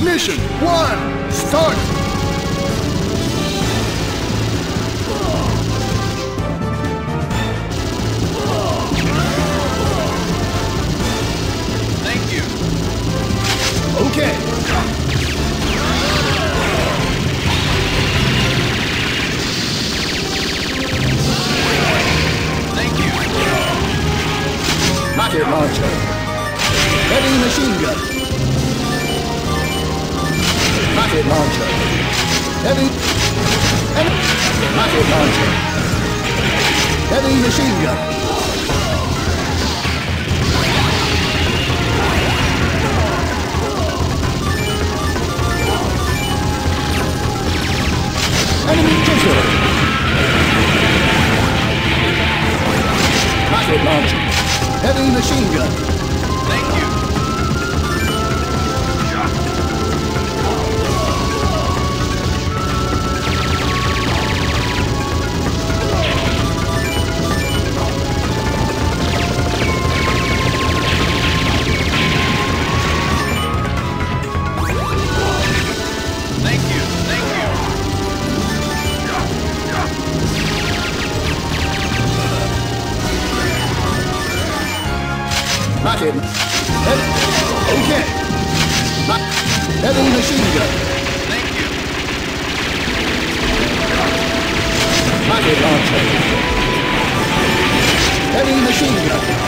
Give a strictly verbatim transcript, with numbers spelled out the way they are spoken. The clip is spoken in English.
Ignition! One! Start! Thank you. Okay. Thank you. Rocket launcher. Heavy machine gun. Rocket launcher. Heavy. Heavy. Rocket launcher. Heavy machine gun. Enemy missile. Rocket launcher. Heavy machine gun. Thank you. Thank you. Thank you. Rocket. Heavy. Okay. Ro- Heavy machine gun. Thank you. Rocket launcher. Heavy machine gun.